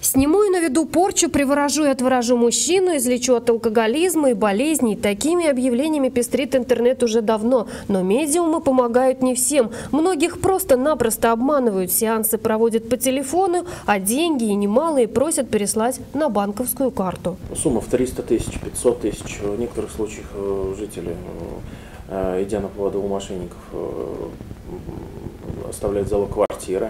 Сниму и наведу порчу, приворожу и отворожу мужчину, излечу от алкоголизма и болезней. Такими объявлениями пестрит интернет уже давно. Но медиумы помогают не всем. Многих просто-напросто обманывают. Сеансы проводят по телефону, а деньги и немалые просят переслать на банковскую карту. Сумма в 300 тысяч, 500 тысяч. В некоторых случаях жители, идя на поводу у мошенников, оставляют залог квартиры.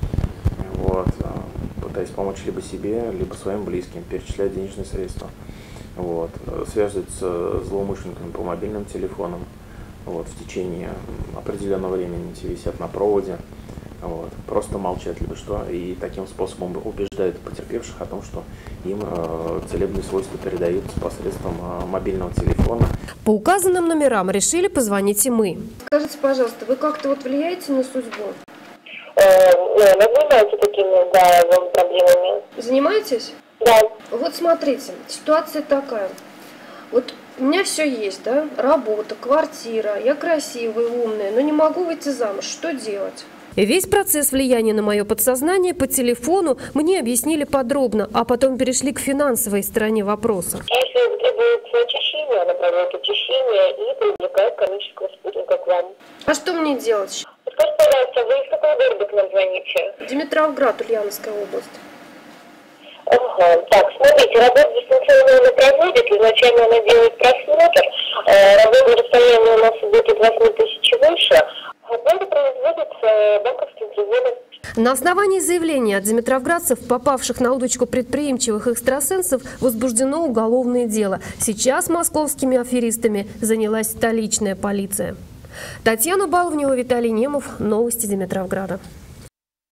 Пытаясь помочь либо себе, либо своим близким, перечислять денежные средства. Связываются с злоумышленниками по мобильным телефонам. В течение определенного времени висят на проводе. Просто молчат либо что. И таким способом убеждают потерпевших о том, что им целебные свойства передаются посредством мобильного телефона. По указанным номерам решили позвонить и мы. Скажите, пожалуйста, вы как-то влияете на судьбу? Занимаетесь такими, проблемами. Занимаетесь? Да. Вот смотрите, ситуация такая. Вот у меня все есть, да? Работа, квартира, я красивая, умная, но не могу выйти замуж. Что делать? Весь процесс влияния на мое подсознание по телефону мне объяснили подробно, а потом перешли к финансовой стороне вопроса. Если требуется очищение, она проводит очищение и привлекает коммерческого спутника к вам. А что мне делать? Скажите, пожалуйста, вы из какого города к нам звоните? Димитровград, Ульяновская область. Ага. Так, смотрите, работу дистанционно она проводит, изначально она делает просмотр, работа на расстоянии у нас идет от 8 тысяч и выше, оплата производится банковским переводом. На основании заявления от димитровградцев, попавших на удочку предприимчивых экстрасенсов, возбуждено уголовное дело. Сейчас московскими аферистами занялась столичная полиция. Татьяна Баловнева, Виталий Немов. Новости Димитровграда.